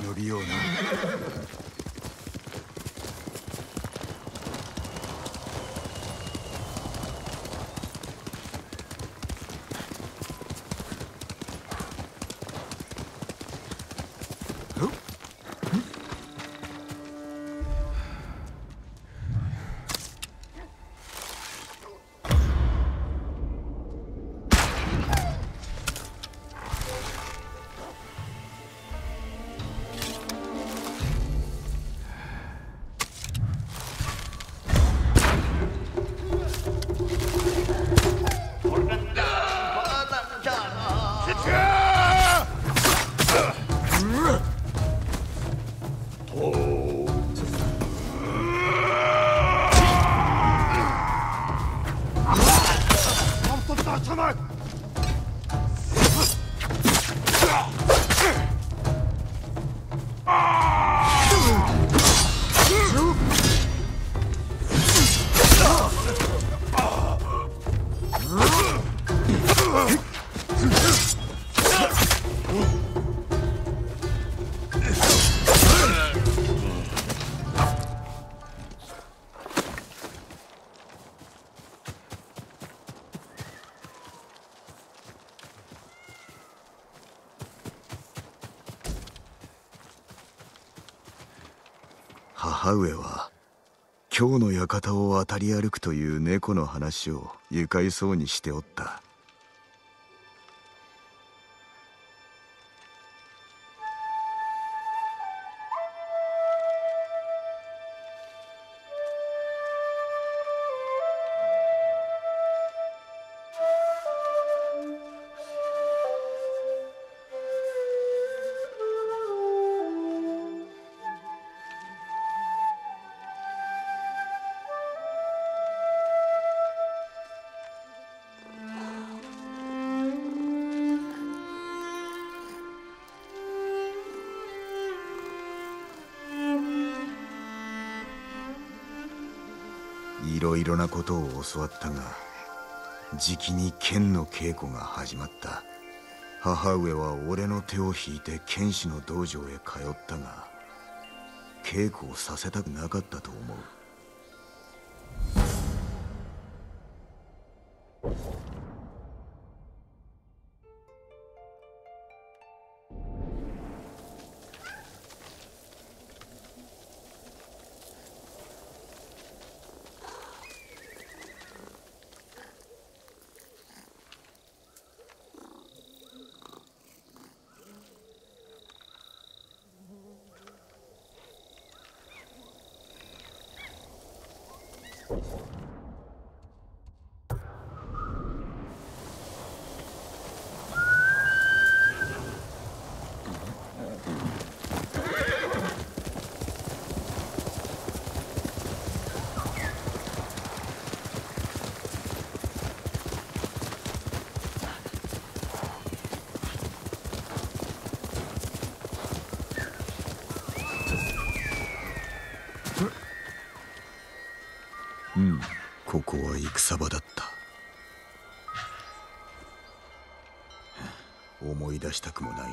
呼びような。母上は今日の館を渡り歩くという猫の話を愉快そうにしておった。いろいろなことを教わったが、じきに剣の稽古が始まった。母上は俺の手を引いて剣士の道場へ通ったが、稽古をさせたくなかったと思う。ここは戦場だった。思い出したくもないな。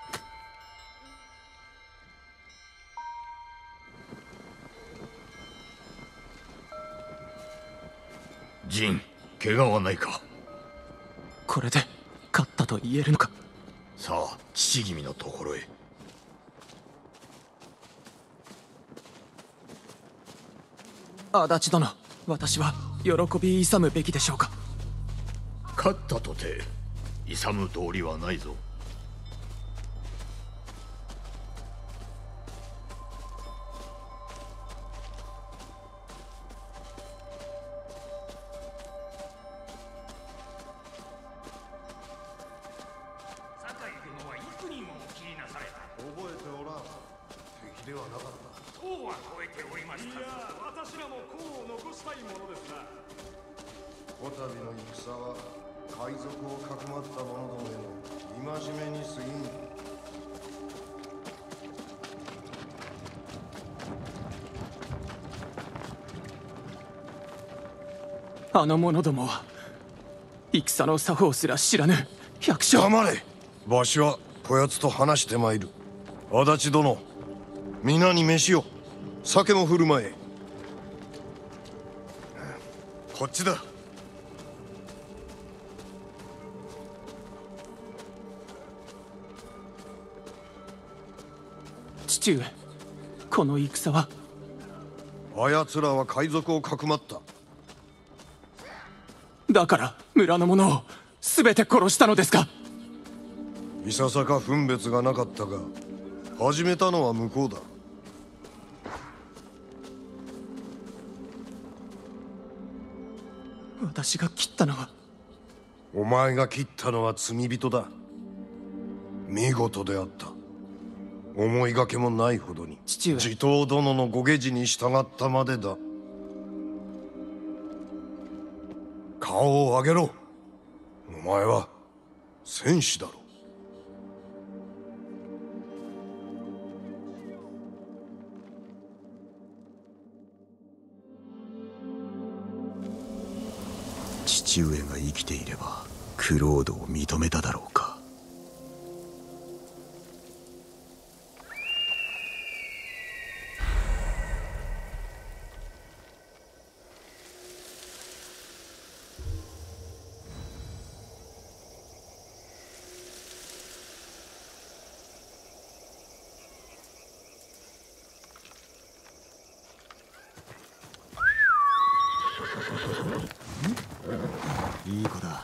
ジン、怪我はないか？ これで勝ったと言えるのか？ さあ、父君のところへ。 足立殿、私は喜び勇むべきでしょうか？ 勝ったとて勇む道理はないぞ。 酒井殿はいく人もお斬りなされた。 覚えておらん。敵ではなかった。 功は超えておりました。いや、私らも功を残したいものですな。 こたびの戦は海賊をかくまった者どもへの戒めに過ぎん。 あの者どもは戦の作法すら知らぬ百姓。 黙れ。わしはこやつと話してまいる。 足立殿、皆に飯を。酒も振る舞え。 こっちだ。 父上、この戦は。 あやつらは海賊をかくまった。 だから村の者を全て殺したのですか？ いささか分別がなかったが、始めたのは向こうだ。 私が切ったのは。 お前が切ったのは罪人だ。見事であった。思いがけもないほどに。 父上。 地頭殿のご下知に従ったまでだ。顔を上げろ。お前は戦士だろ。 父上が生きていればクロードを認めただろうか。いい子だ。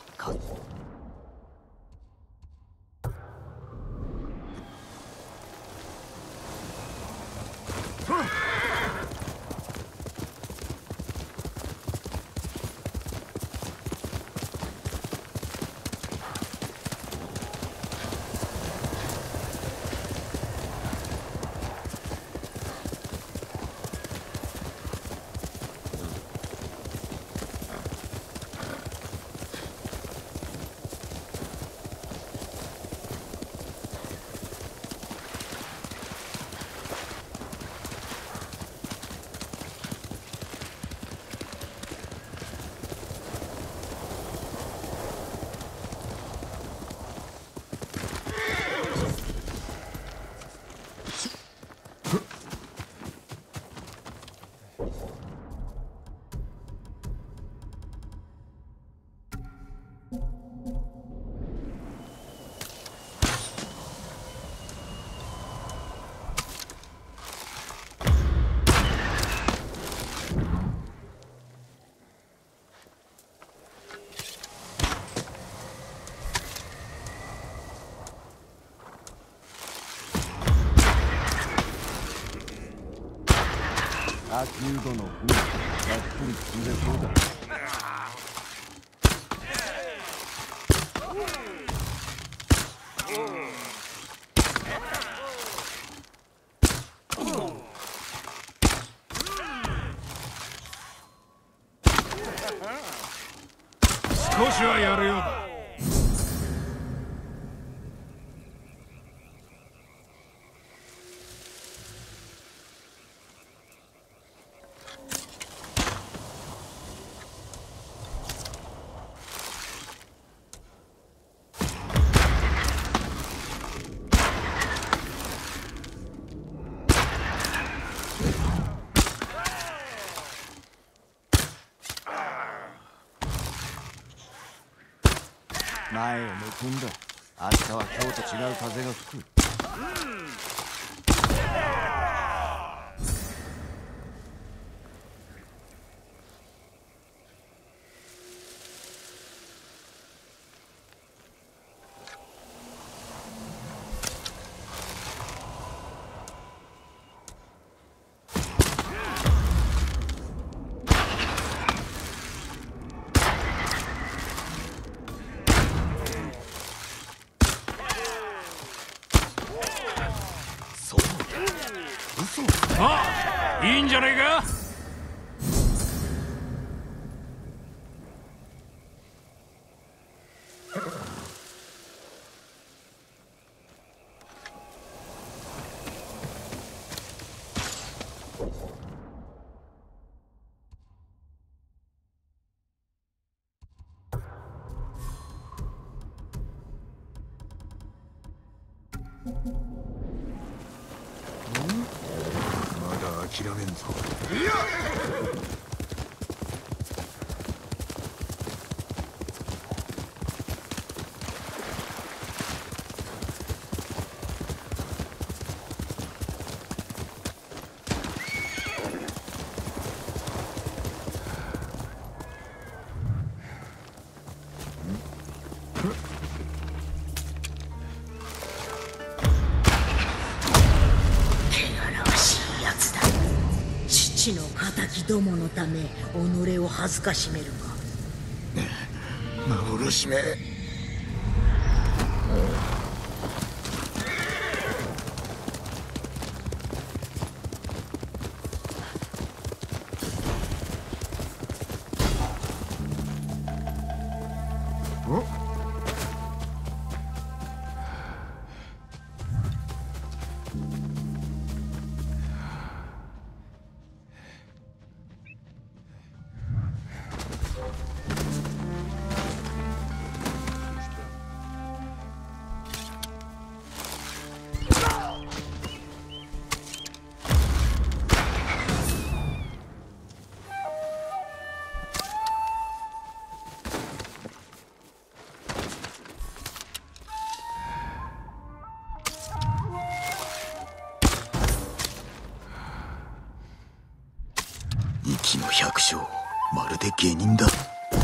秋生殿、がっつり積んでそうだ。 少しはやるようだ。 前を向くんだ。明日は今日と違う風が吹く。 あ、いいんじゃねえか。 諦めんぞ。 父の敵どものため己を恥ずかしめるが幻め。息の百姓、まるで下人だ。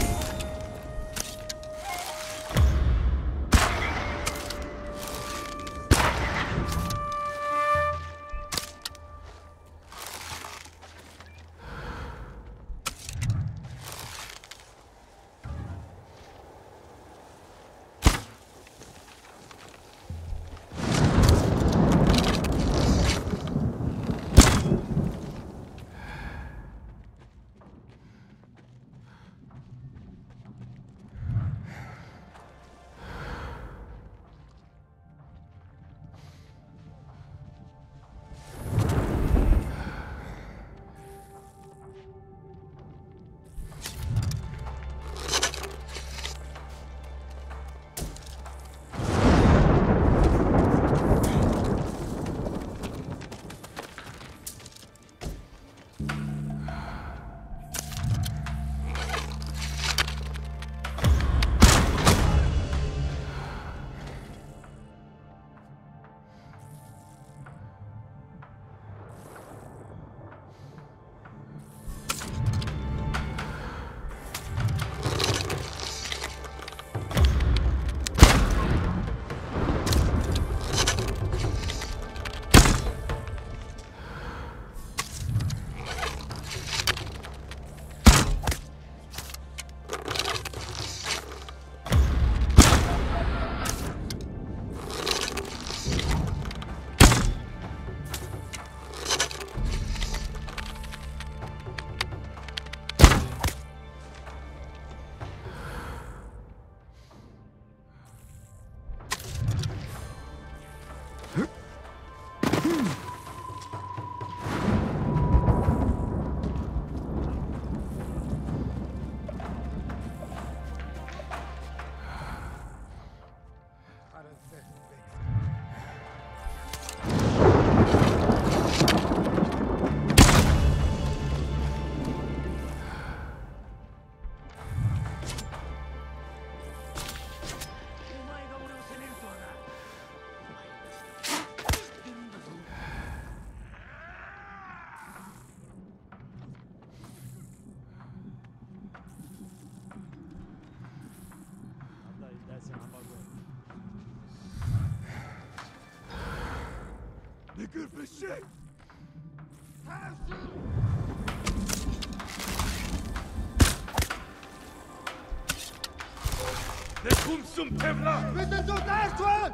Komm zum Pevla! Wir sind so da schon!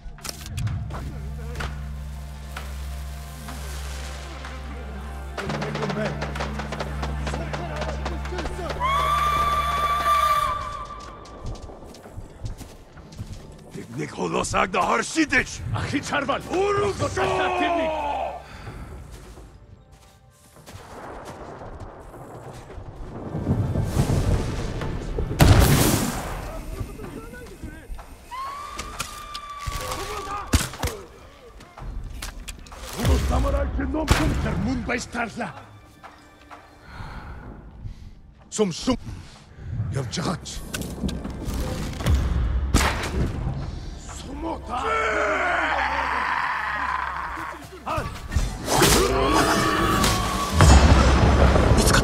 Nikola sagt, da Harshidish! Achit Charval! Urukso! Samurai'tje nom komt er moed bij Starsla. Soms. Yapacak. Somota. 見つかった。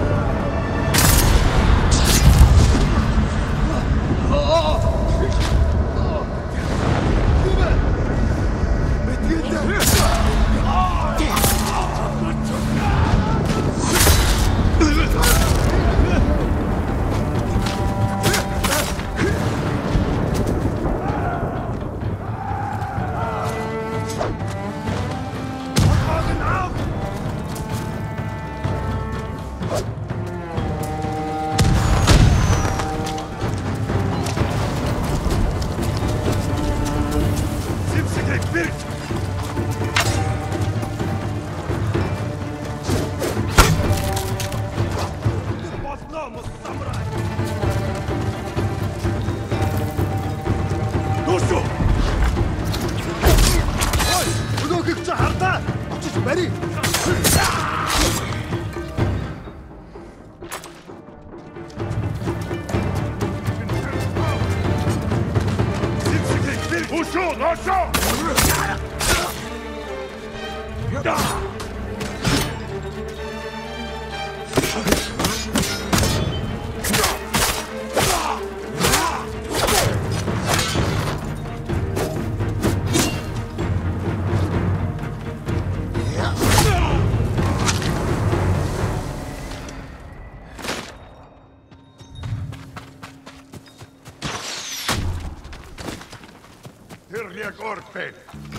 Orpe.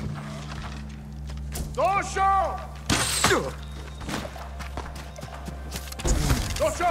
Dosho! Dosho!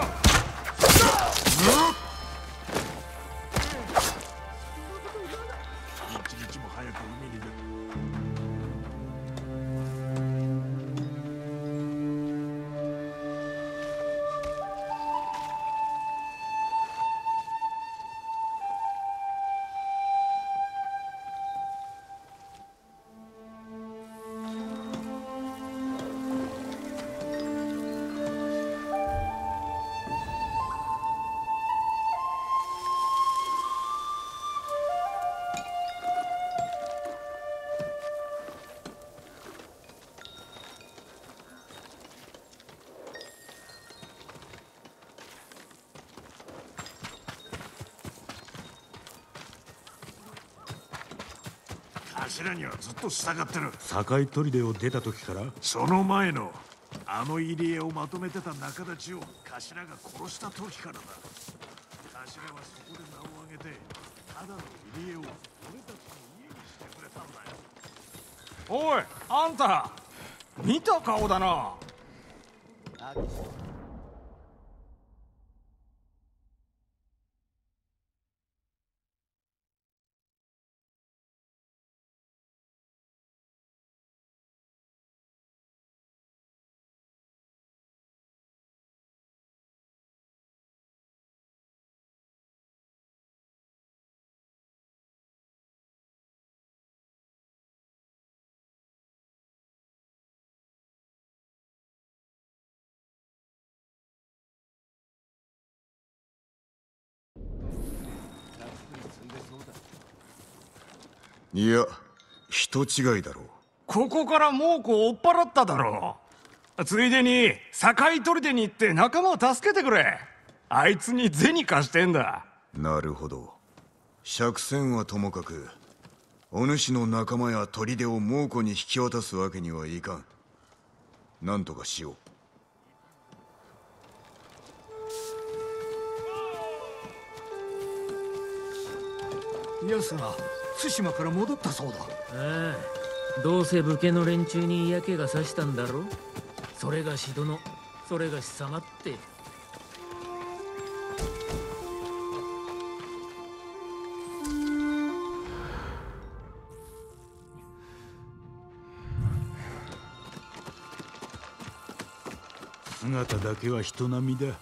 頭にはずっと従ってる。堺砦を出た時からその前のあの入り江をまとめてた仲立ちを頭が殺した時からだ。頭はそこで名を挙げてただの入り江を俺たちの家にしてくれたんだよ。 おい、あんた見た顔だな。 いや、人違いだろう。 ここから猛虎を追っ払っただろう。ついでに堺砦に行って仲間を助けてくれ。あいつに銭貸してんだ。 なるほど。借銭はともかく、お主の仲間や砦を猛虎に引き渡すわけにはいかん。なんとかしよう。ヤスが対馬から戻ったそうだ。 ああ、どうせ武家の連中に嫌気がさしたんだろ。それがし殿、それがし様って。 姿だけは人並みだ。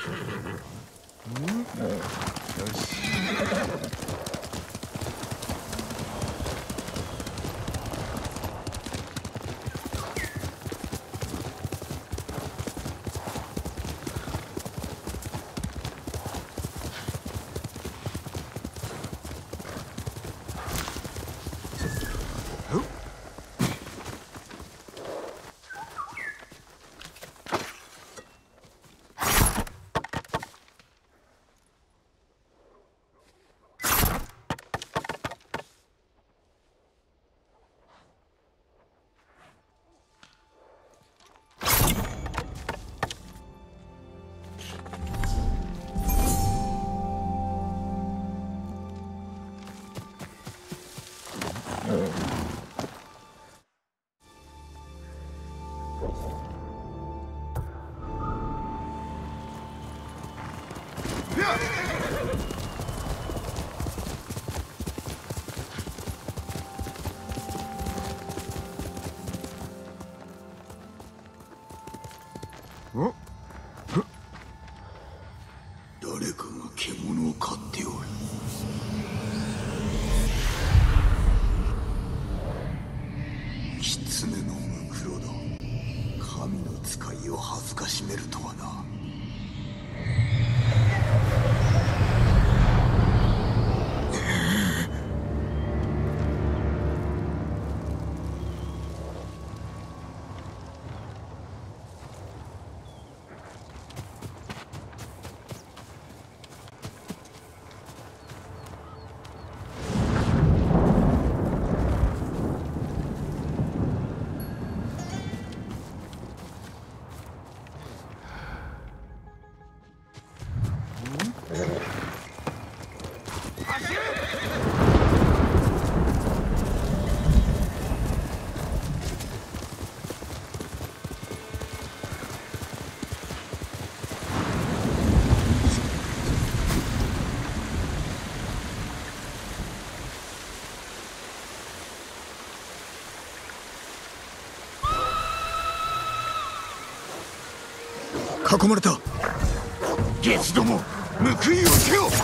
誰かが獣を飼っておる。狐のムクロだ。神の使いを恥ずかしめるとはな。囲まれた。ゲスども、報いをせよ。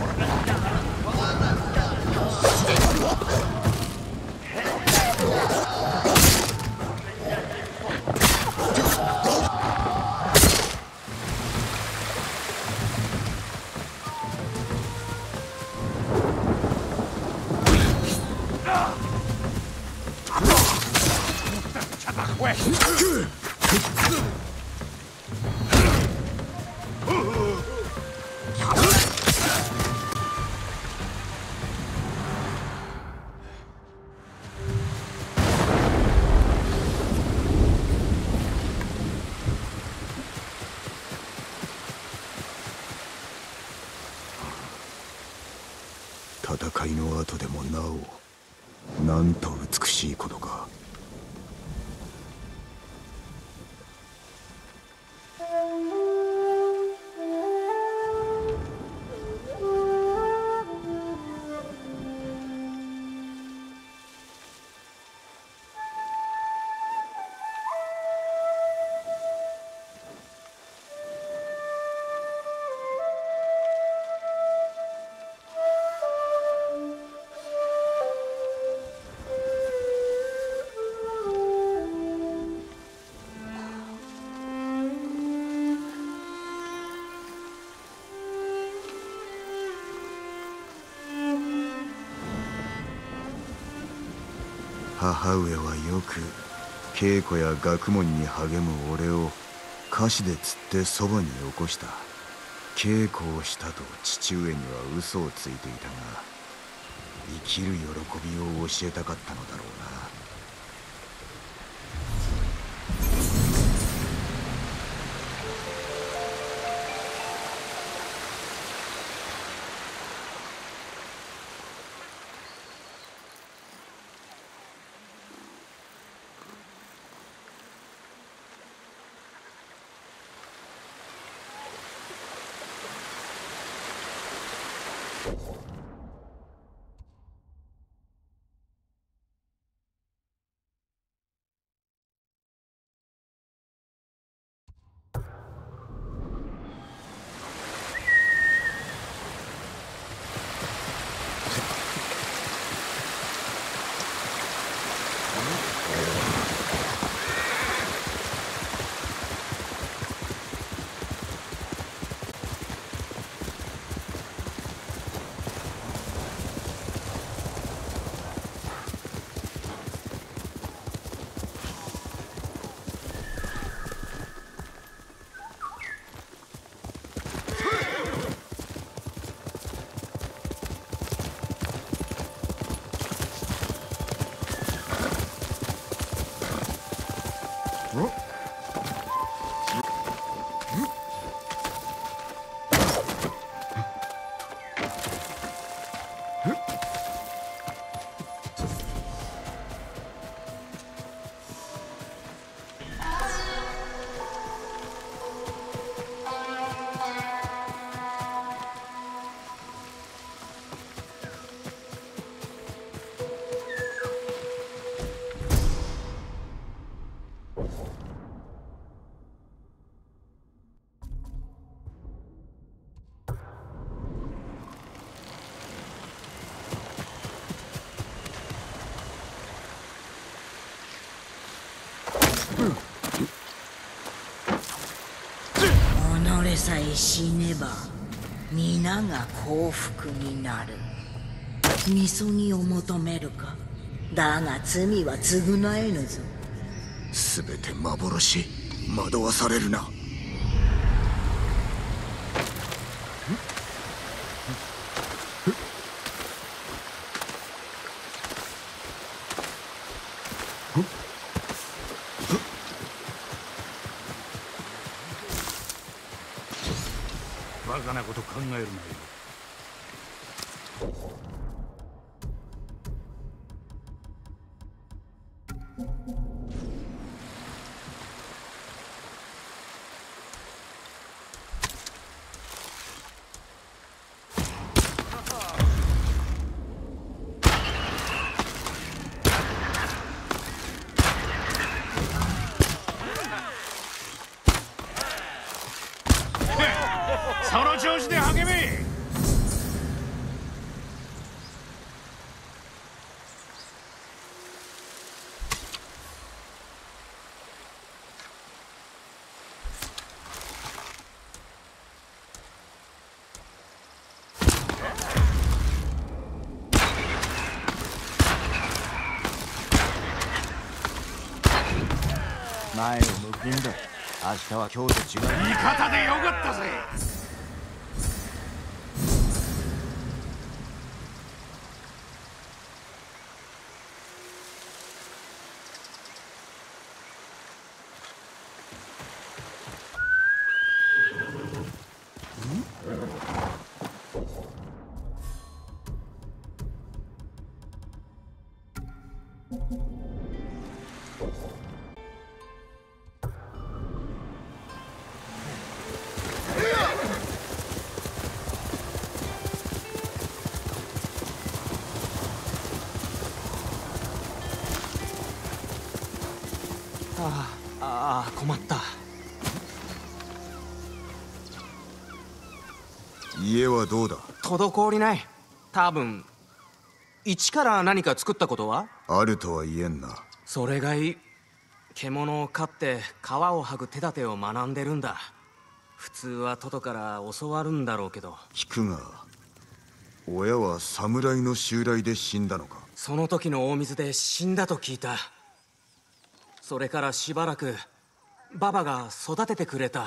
戦いの後でもなお、なんと美しいことか。母上はよく稽古や学問に励む俺を菓子で釣ってそばによこした。稽古をしたと父上には嘘をついていたが、生きる喜びを教えたかったのだろうな。 俺さえ死ねば皆が幸福になる。みそぎを求めるか。だが罪は償えぬぞ。 全て幻。惑わされるな。 バカなこと考えるなよ。その調子で励め。 前を向くんだ。明日は今日と違う。 味方でよかったぜ。 困った。 家はどうだ？ 滞りない。多分一から何か作ったことはあるとは言えんな。 それがいい。獣を飼って皮を剥ぐ手立てを学んでるんだ。普通は外から教わるんだろうけど。 聞くが、親は侍の襲来で死んだのか？ その時の大水で死んだと聞いた。それからしばらくババが育ててくれた。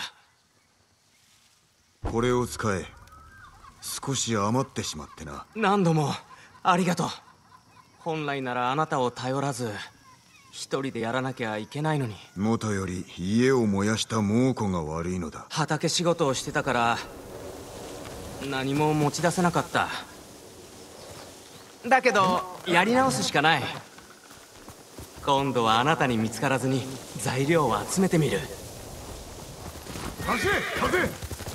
これを使え。少し余ってしまってな。 何度もありがとう。本来ならあなたを頼らず一人でやらなきゃいけないのに。 もとより家を燃やした猛虎が悪いのだ。 畑仕事をしてたから何も持ち出せなかった。だけどやり直すしかない。今度はあなたに見つからずに材料を集めてみる。 貸せ風。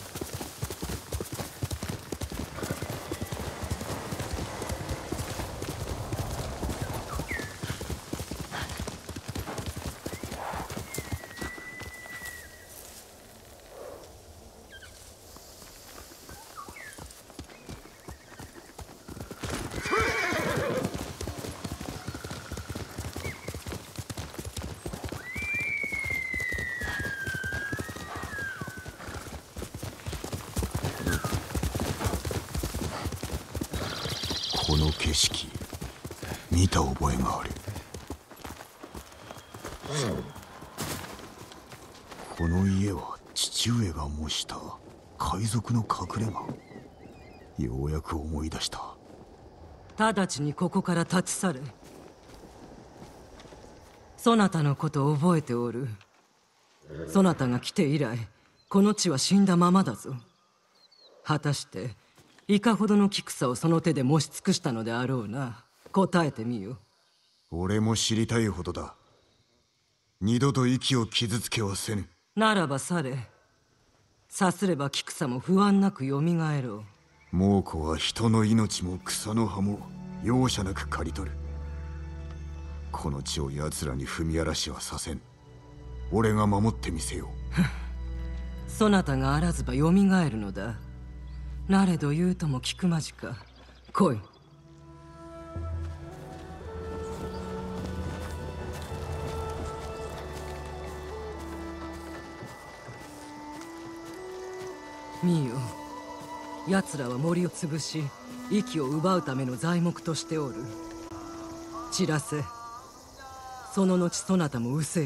この景色見た覚えがある。この家は父上が模した海賊の隠れ家。ようやく思い出した。 直ちにここから立ち去れ。そなたのことを覚えておる。そなたが来て以来この地は死んだままだぞ。果たしていかほどの菊草をその手で模し尽くしたのであろうな。答えてみよ。 俺も知りたいほどだ。二度と息を傷つけはせぬ。 ならばされ。さすれば菊草も不安なくよみがえろう。 猛虎は人の命も草の葉も容赦なく刈り取る。この地を奴らに踏み荒らしはさせん。俺が守ってみせよう。そなたがあらずばよみがえるのだ。なれど言うとも聞くまじか。来い。 見よ、奴らは森を潰し息を奪うための材木としておる。散らせ、その後そなたも失せよ。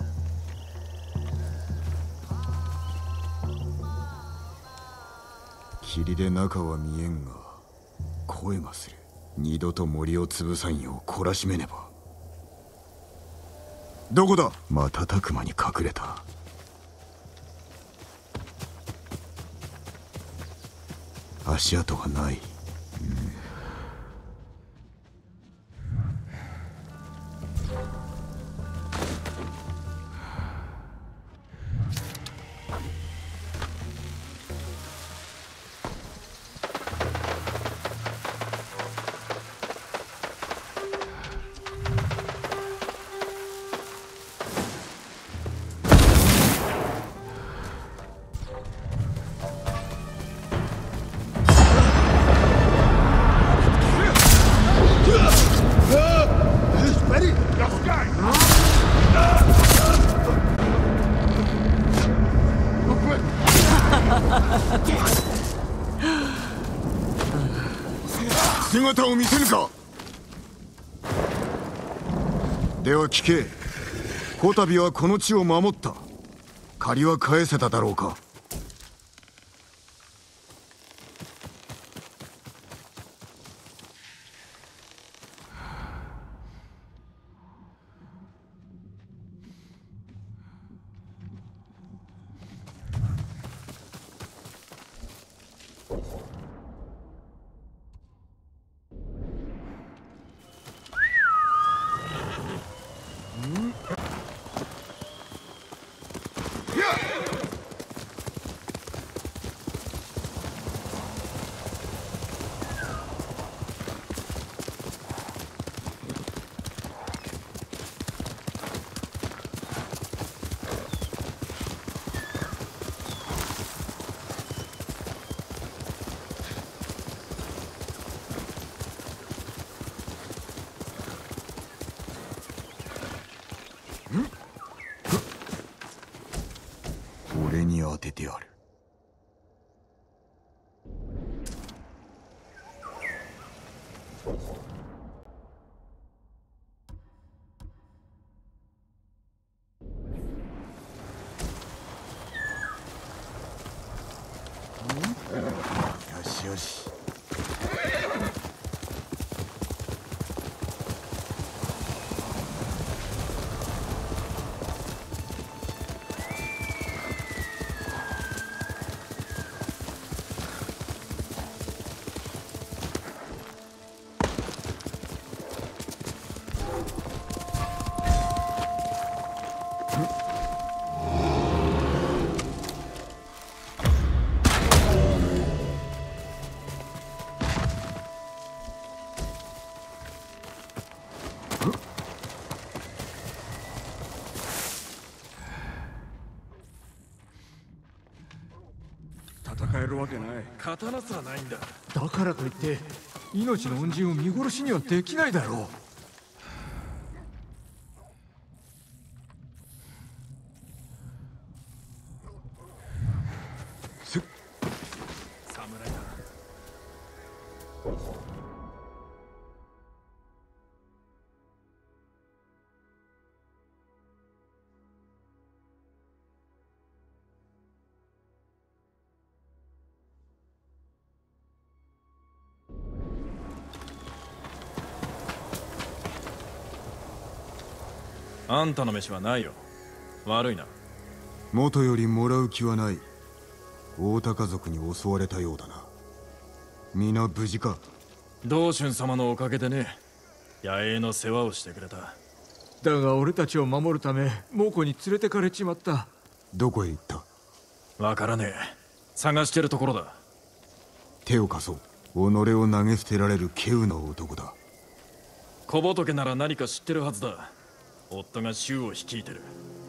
霧で中は見えんが声がする。二度と森を潰さんよう懲らしめねば。どこだ。瞬く間に隠れた。足跡がない。姿を見せぬか。では聞け。こたびはこの地を守った。借りは返せただろうか。俺に当ててやる。よしよし。 戦えるわけない。 刀すらないんだ。 だからといって命の恩人を見殺しにはできないだろう。 侍だ。 あんたの飯はないよ。悪いな。 元よりもらう気はない。大高族に襲われたようだな。皆無事か。 道春様のおかげでね。野営の世話をしてくれた。 だが俺たちを守るため猛虎に連れてかれちまった。 どこへ行った。 わからねえ。探してるところだ。 手を貸そう。己を投げ捨てられる稀有な男だ。 小仏なら何か知ってるはずだ。夫が衆を率いてる。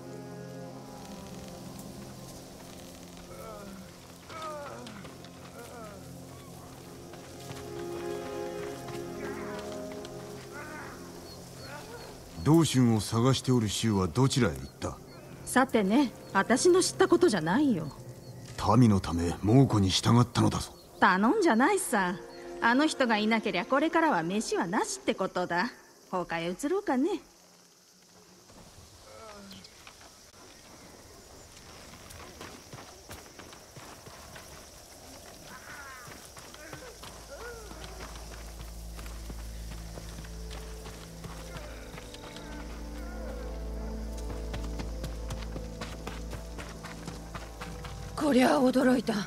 道春を探しておる衆はどちらへ行った。 さてね、私の知ったことじゃないよ。 民のため猛虎に従ったのだぞ。 頼んじゃないさ。あの人がいなけりゃこれからは飯はなしってことだ。他へ移ろうかね。 こりゃ驚いた。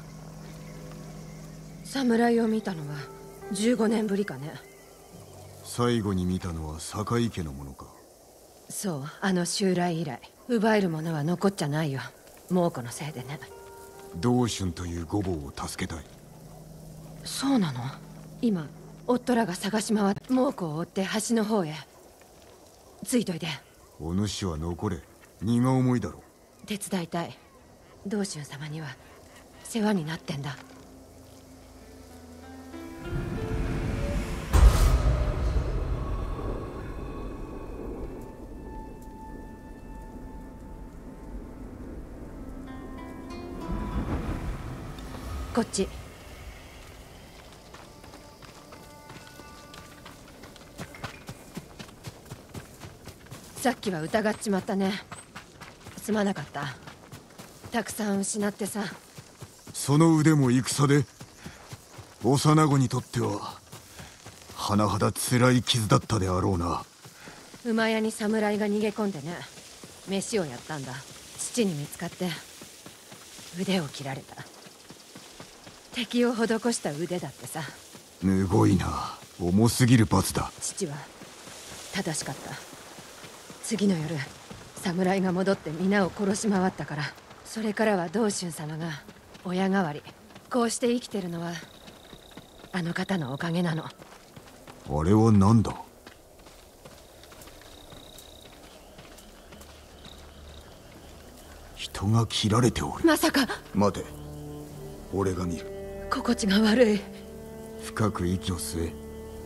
侍を見たのは15年ぶりかね。 最後に見たのは堺家のものか。 そう、あの襲来以来奪えるものは残っちゃないよ。猛虎のせいでね。 道春という御坊を助けたい。 そうなの？今夫らが探し回って猛虎を追って橋の方へ。ついといて。 お主は残れ。荷が重いだろう。 手伝いたい。道春様には世話になってんだ。こっち。さっきは疑っちまったね。すまなかった。たくさん失ってさ。 その腕も戦で幼子にとっては甚だ辛い傷だったであろうな。 馬屋に侍が逃げ込んでね。飯をやったんだ。父に見つかって腕を切られた。敵を施した腕だってさ。 むごいな。重すぎる罰だ。 父は正しかった。次の夜侍が戻って皆を殺し回ったから。それからは道春様が親代わり。こうして生きてるのはあの方のおかげなの。 あれは何だ？人が切られておる。 まさか。 待て、俺が見る。 心地が悪い。 深く息を吸え。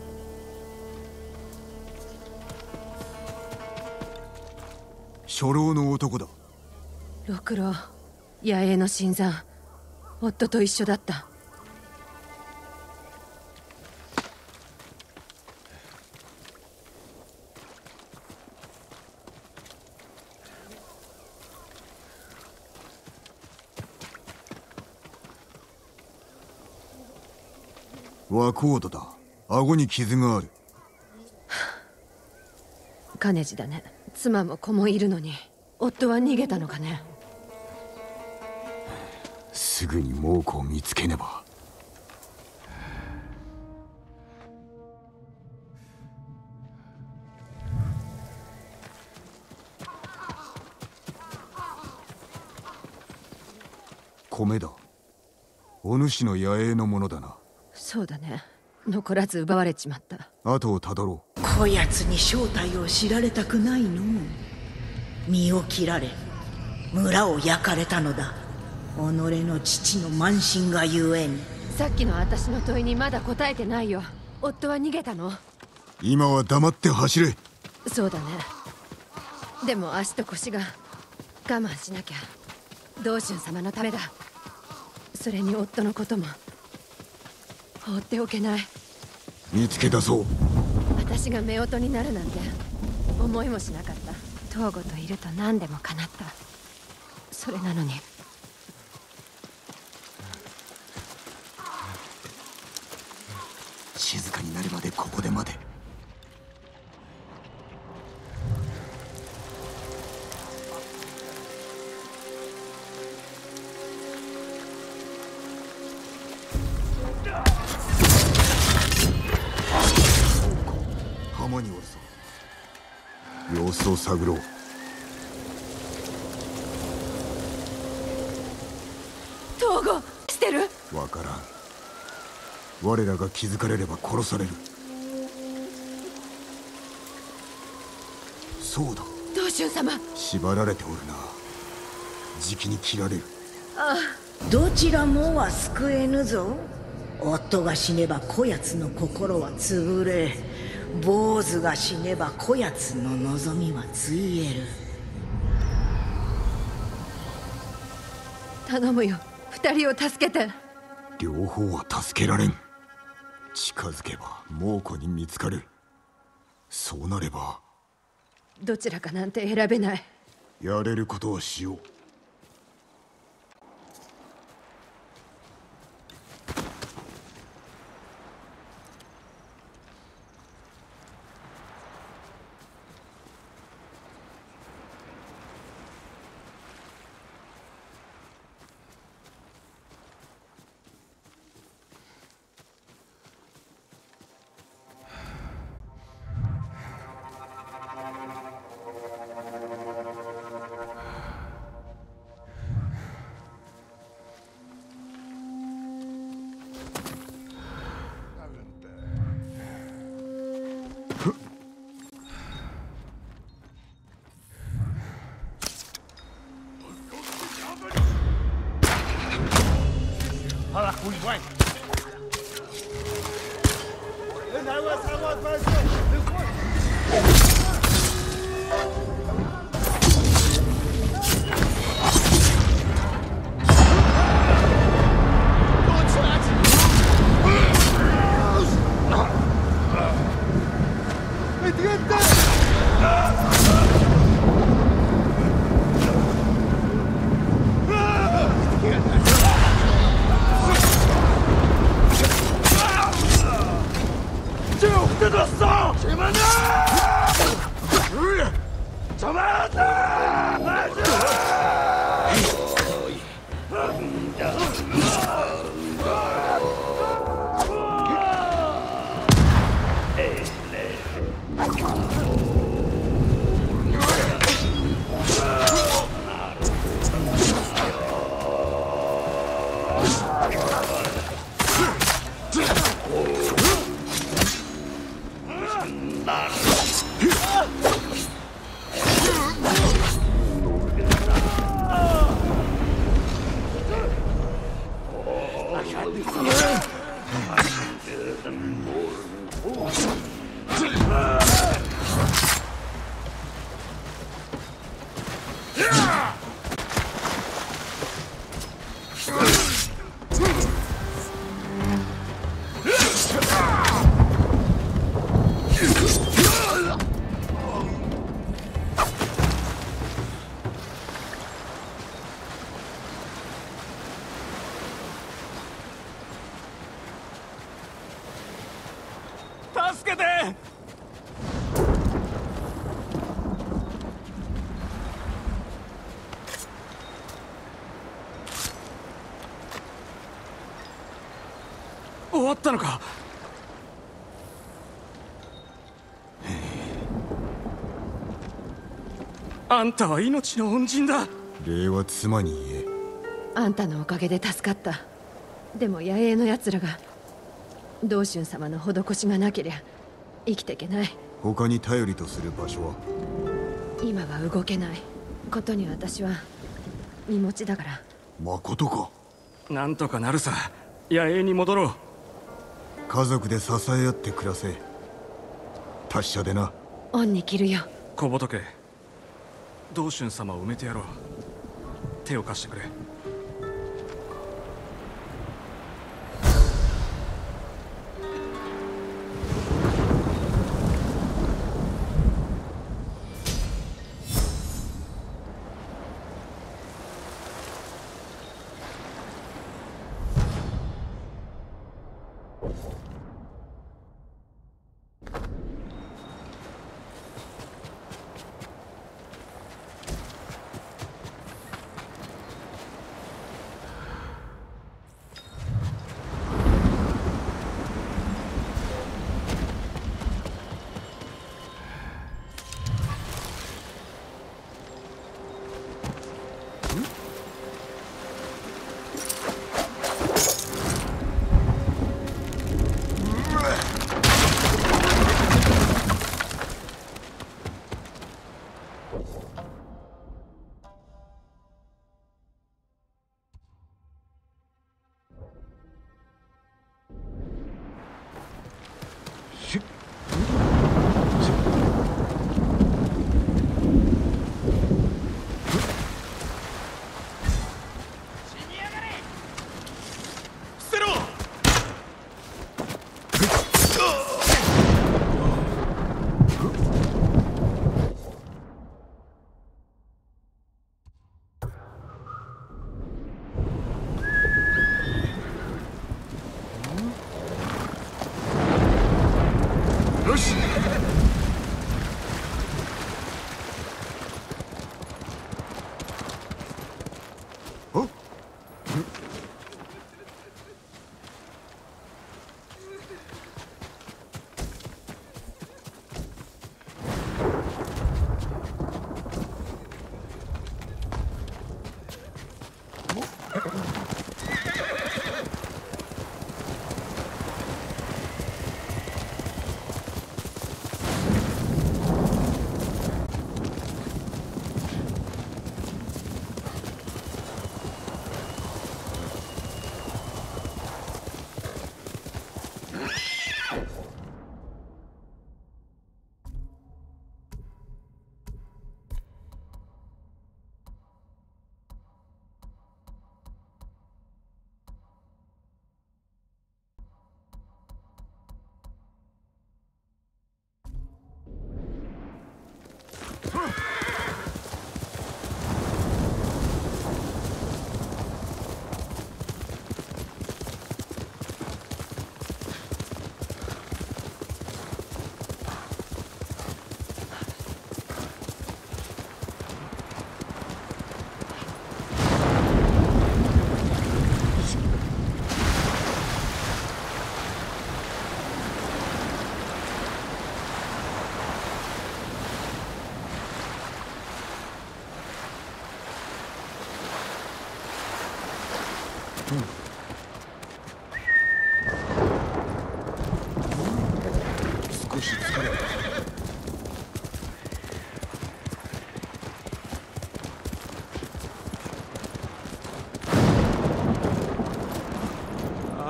初老の男だ。 六郎、野営の新参。夫と一緒だった。 若人だ。顎に傷がある。 金地だね。妻も子もいるのに夫は逃げたのかね。 すぐに猛虎を見つけねば。米だ。お主の野営のものだな。 そうだね。残らず奪われちまった。 後をたどろう。 こやつに正体を知られたくないの。身を切られ村を焼かれたのだ。己の父の慢心がゆえに。 さっきの私の問いにまだ答えてないよ。夫は逃げたの？ 今は黙って走れ。 そうだね。でも足と腰が我慢しなきゃ。道春様のためだ。それに夫のことも放っておけない。 見つけ出そう。 私が夫婦になるなんて思いもしなかった。東郷といると何でも叶った。それなのに静かになるまでここで待て。浜におるぞ。様子を探ろう。 東郷してる？ わからん。我らが気づかれれば殺される。そうだ。 道春様。 縛られておるな。じきに切られる。 ああ、どちらもは救えぬぞ。夫が死ねばこやつの心は潰れ、坊主が死ねばこやつの望みはついえる。 頼むよ二人を助けて。 両方は助けられん。近づけば猛虎に見つかる。そうなればどちらかなんて選べない。 やれることはしよう。 助けて。終わったのか。あんたは命の恩人だ。 礼は妻に言え。 あんたのおかげで助かった。でも野営のやつらが道春様の施しがなけりゃ生きていけない。 他に頼りとする場所は？ 今は動けないことに私は身持ちだから。 まことか？ なんとかなるさ。野営に戻ろう。 家族で支え合って暮らせ。達者でな。 恩に着るよ。 小仏、道春様を埋めてやろう。手を貸してくれ。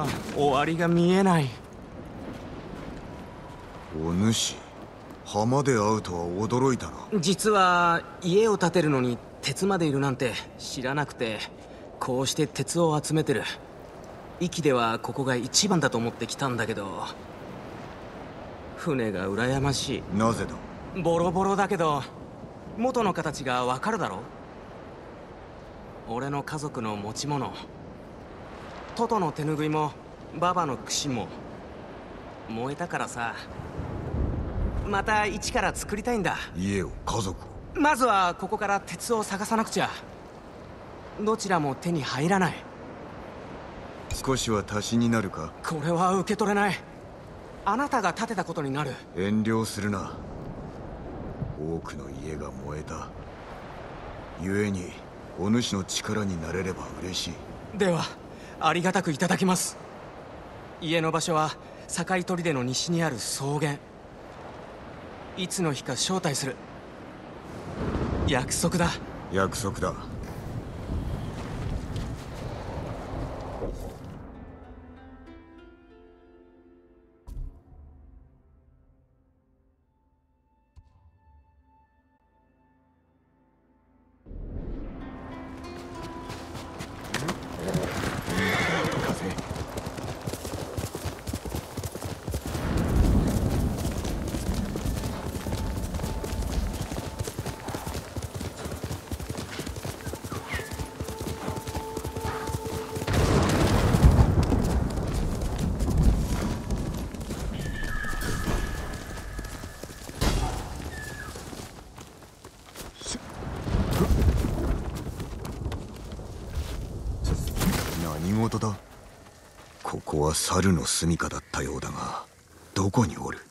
は終わりが見えない。 お主、浜で会うとは驚いたな。 実は家を建てるのに鉄までいるなんて知らなくて、こうして鉄を集めてる。壱岐ではここが一番だと思って来たんだけど、船が羨ましい。 なぜだ？ ボロボロだけど元の形がわかるだろ。俺の家族の持ち物、トトの手ぬぐいもババの櫛も燃えたからさ、また一から作りたいんだ。 家を、家族を。 まずはここから鉄を探さなくちゃ。どちらも手に入らない。 少しは足しになるか？ これは受け取れない。あなたが建てたことになる。 遠慮するな。多くの家が燃えた。故にお主の力になれれば嬉しい。 ではありがたくいただきます。家の場所は境砦の西にある草原。いつの日か招待する。約束だ。 約束だ。何事だ？ここは猿の住処だったようだが、どこにおる？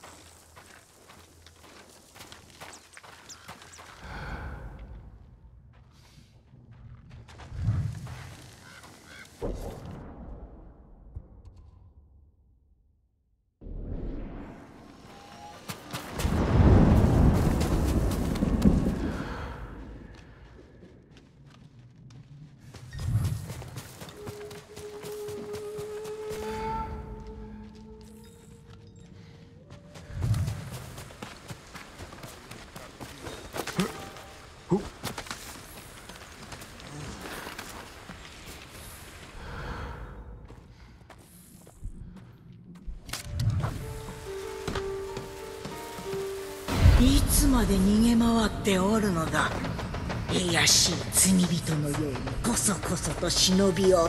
いつまで逃げ回っておるのだ。卑しい罪人のようにこそこそと忍び寄って。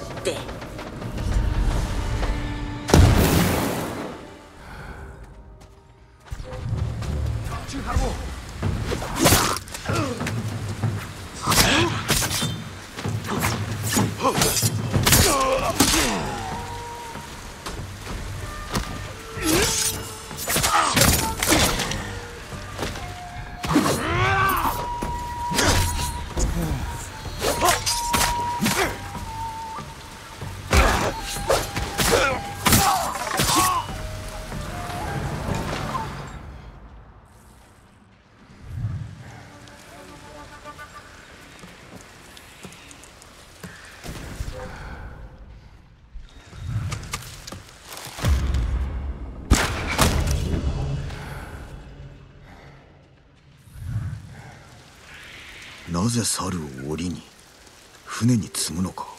なぜ猿を檻に、船に積むのか。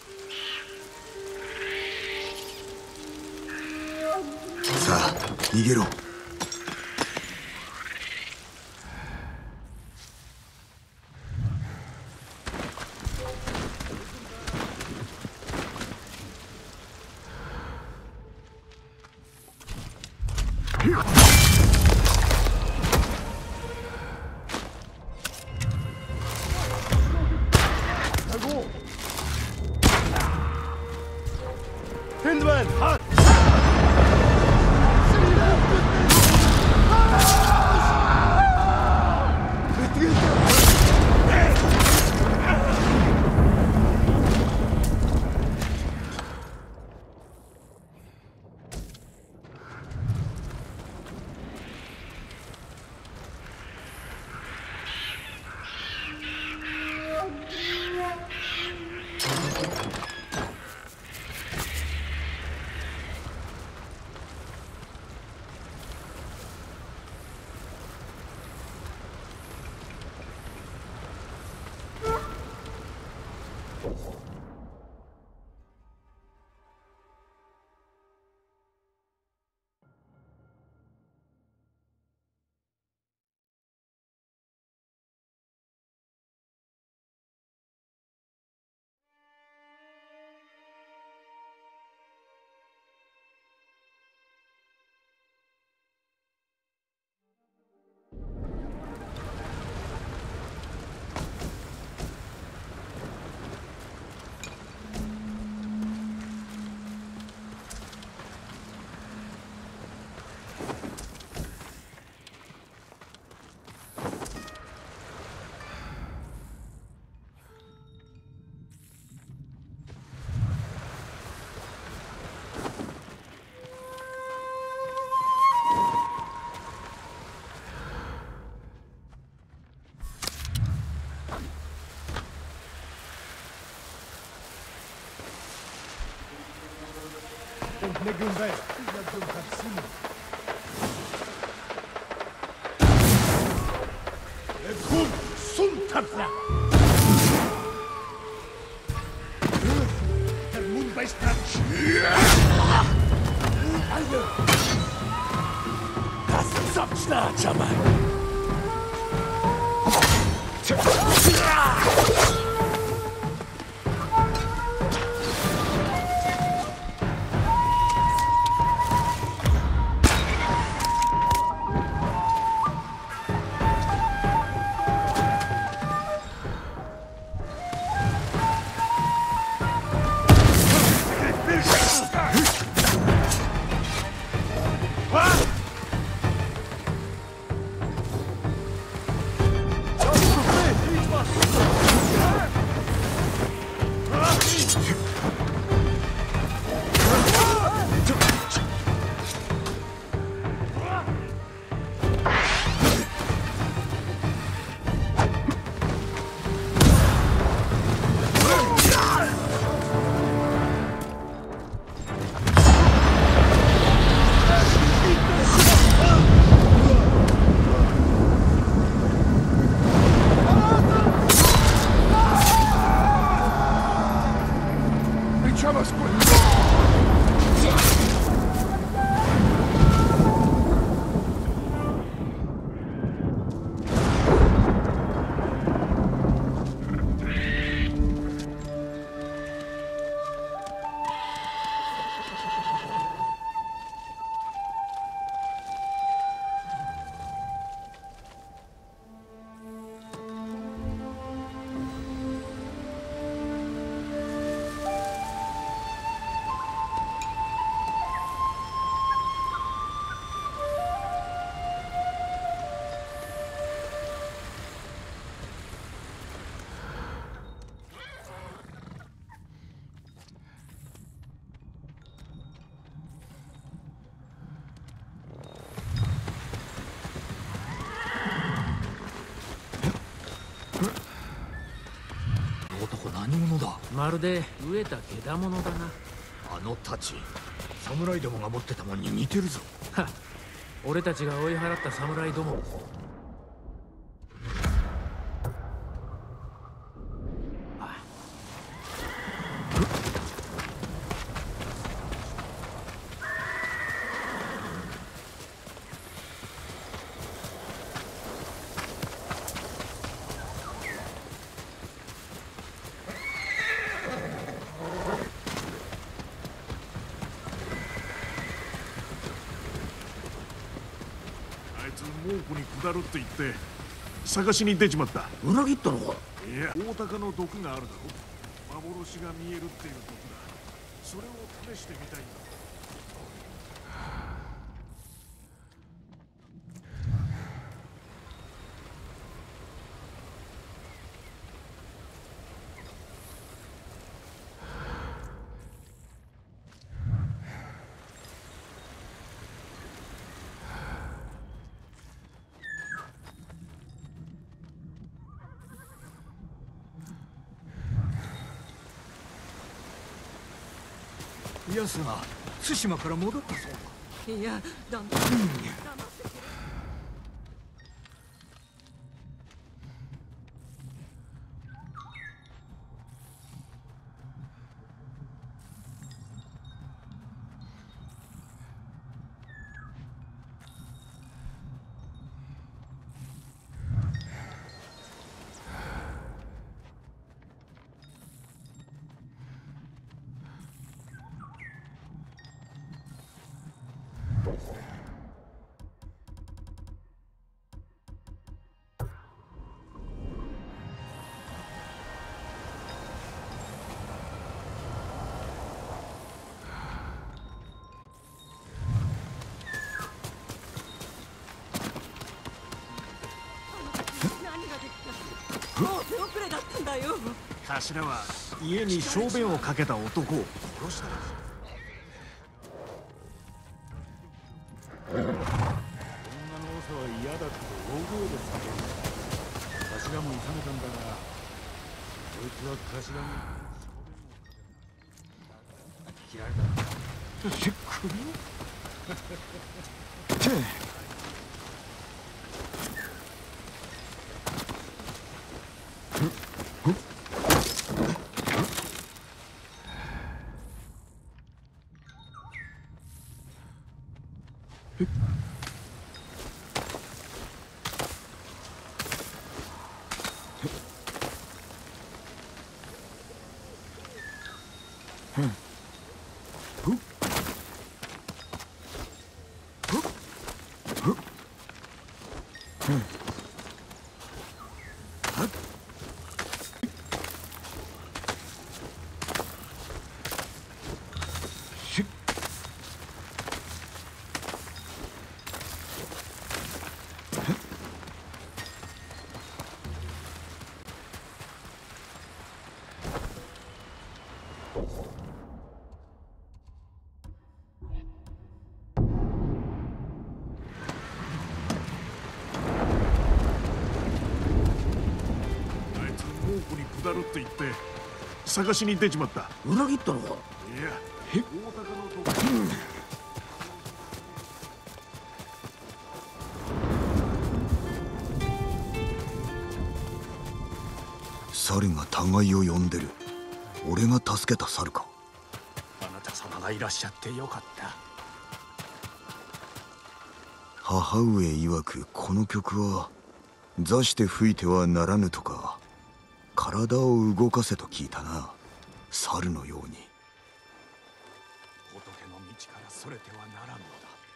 さあ逃げろ。 まるで飢えたけ物だな。 あの太刀、侍どもが持ってたもんに似てるぞ。 は、俺たちが追い払った侍ども。 猛虎に下るって言って探しに出ちまった。 裏切ったのか？ いや、大鷹の毒があるだろ。幻が見えるっていう毒だ。それを試してみたいんだ。 ヤスが対馬から戻ったそうだ。 いや、だん頭は家に小便をかけた男を殺した。 女の多さは嫌だって大声で叫んだ。頭も痛めたんだが、こいつは頭に小便をかけられた。 下るって言って探しに出ちまった。 裏切ったのか？いや、 大高のとこ。 猿が互いを呼んでる。俺が助けた猿か。 あなた様がいらっしゃってよかった。 母上曰くこの曲は座して吹いてはならぬとか、体を動かせと聞いたな。猿のように。 仏の道からそれてはならんのだ。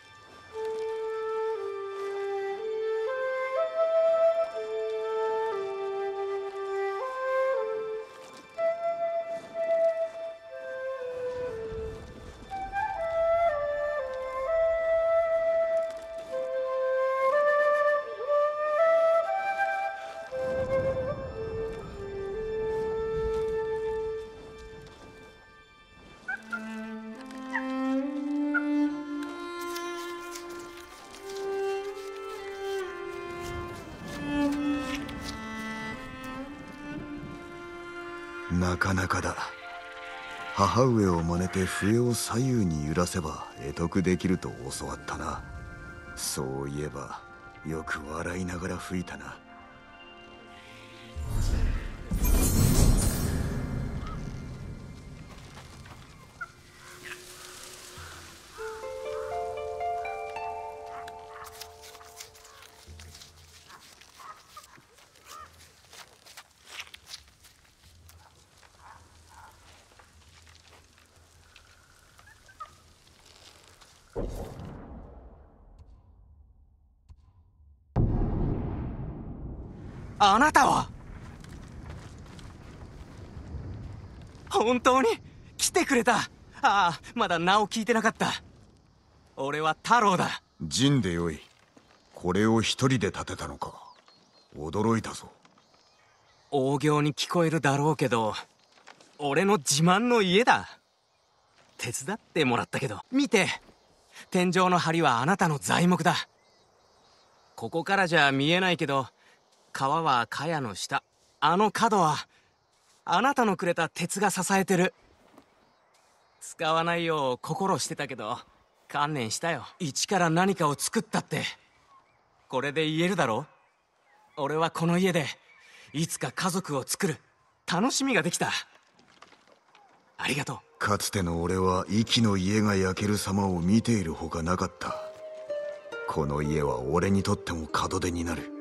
なかなかだ。母上を真似て笛を左右に揺らせば会得できると教わったな。そういえばよく笑いながら吹いたな。 あなたは本当に来てくれた。ああ、まだ名を聞いてなかった。俺は太郎だ。 陣でよい。これを一人で建てたのか。驚いたぞ。 大行に聞こえるだろうけど、俺の自慢の家だ。手伝ってもらったけど、見て、天井の梁はあなたの材木だ。ここからじゃ見えないけど、川は茅の下、あの角はあなたのくれた鉄が支えてる。使わないよう心してたけど観念したよ。一から何かを作ったってこれで言えるだろ。俺はこの家でいつか家族を作る楽しみができた。ありがとう。 かつての俺は壱岐の家が焼ける様を見ているほかなかった。この家は俺にとっても門出になる。